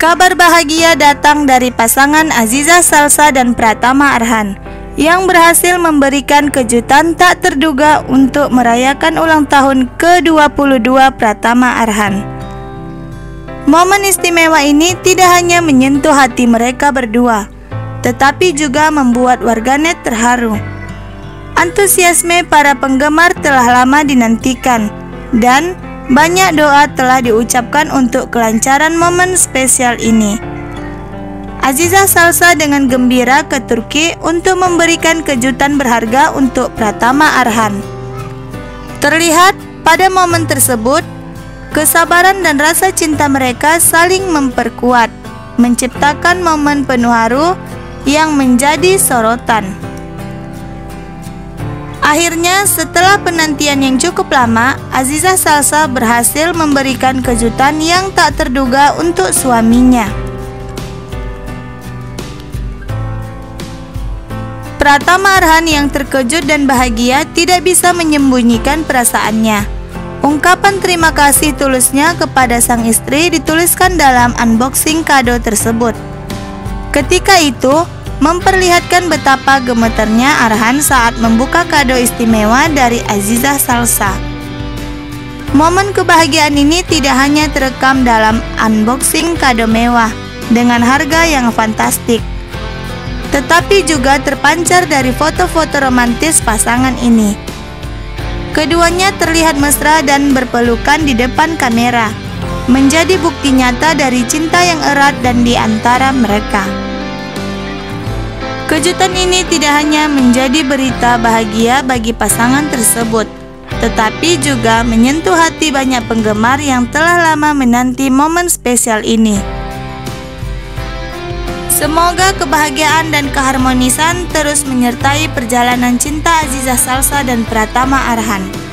Kabar bahagia datang dari pasangan Aziza Salsa dan Pratama Arhan yang berhasil memberikan kejutan tak terduga untuk merayakan ulang tahun ke-22 Pratama Arhan. Momen istimewa ini tidak hanya menyentuh hati mereka berdua, tetapi juga membuat warganet terharu. Antusiasme para penggemar telah lama dinantikan dan banyak doa telah diucapkan untuk kelancaran momen spesial ini. Aziza Salsa dengan gembira ke Turki untuk memberikan kejutan berharga untuk Pratama Arhan. Terlihat pada momen tersebut, kesabaran dan rasa cinta mereka saling memperkuat, menciptakan momen penuh haru yang menjadi sorotan. Akhirnya, setelah penantian yang cukup lama, Aziza Salsa berhasil memberikan kejutan yang tak terduga untuk suaminya. Pratama Arhan yang terkejut dan bahagia tidak bisa menyembunyikan perasaannya. Ungkapan terima kasih tulusnya kepada sang istri dituliskan dalam unboxing kado tersebut. Ketika itu, memperlihatkan betapa gemeternya Arhan saat membuka kado istimewa dari Aziza Salsa. Momen kebahagiaan ini tidak hanya terekam dalam unboxing kado mewah dengan harga yang fantastik, tetapi juga terpancar dari foto-foto romantis pasangan ini. Keduanya terlihat mesra dan berpelukan di depan kamera, menjadi bukti nyata dari cinta yang erat dan di antara mereka. Kejutan ini tidak hanya menjadi berita bahagia bagi pasangan tersebut, tetapi juga menyentuh hati banyak penggemar yang telah lama menanti momen spesial ini. Semoga kebahagiaan dan keharmonisan terus menyertai perjalanan cinta Aziza Salsa dan Pratama Arhan.